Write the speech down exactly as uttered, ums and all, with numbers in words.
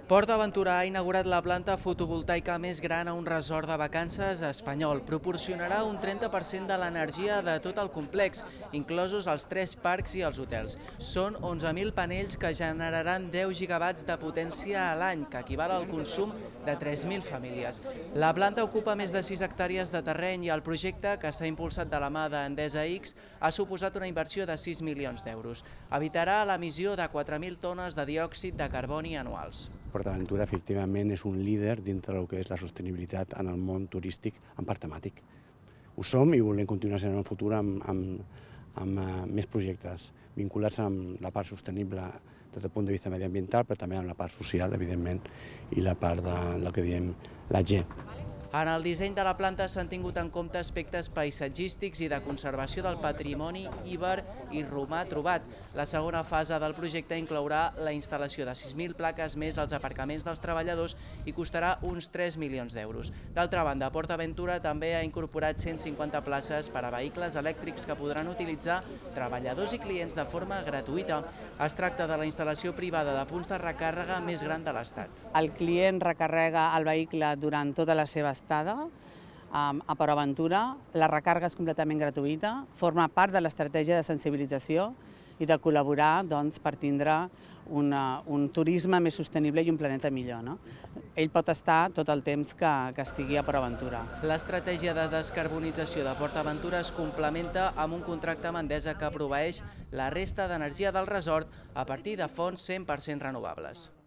PortAventura ha inaugurat la planta fotovoltaica més gran a un resort de vacances espanyol. Proporcionarà un trenta per cent de l'energia de tot el complex, inclosos els tres parcs i els hotels. Són onze mil panells que generaran deu gigawatts de potència a l'any, que equival al consum de tres mil famílies. La planta ocupa més de sis hectàrees de terreny i el projecte, que s'ha impulsat de la mà d'Endesa X, ha suposat una inversió de sis milions d'euros. Evitarà l'emissió de quatre mil tones de diòxid de carboni anuals. PortAventura, efectivament, és un líder dintre del que és la sostenibilitat en el món turístic en parc temàtic. Ho som i volem continuar sent en el futur amb, amb, amb uh, més projectes vinculats amb la part sostenible des del punt de vista mediambiental, però també amb la part social, evidentment, i la part de la que diem la G. En el disseny de la planta s'han tingut en compte aspectes paisatgístics i de conservació del patrimoni íber i romà trobat. La segona fase del projecte inclourà la instal·lació de sis mil plaques més als aparcaments dels treballadors i costarà uns tres milions d'euros. D'altra banda, PortAventura també ha incorporat cent cinquanta places per a vehicles elèctrics que podran utilitzar treballadors i clients de forma gratuïta. Es tracta de la instal·lació privada de punts de recàrrega més gran de l'Estat. El client recarrega el vehicle durant tota la seva estada a PortAventura. La recàrrega és completament gratuïta, forma part de l'estratègia de sensibilització i de col·laborar doncs, per tindre una, un turisme més sostenible i un planeta millor. No? Ell pot estar tot el temps que, que estigui a PortAventura. L'estratègia de descarbonització de PortAventura es complementa amb un contracte amb Endesa que proveeix la resta d'energia del resort a partir de fonts cent per cent renovables.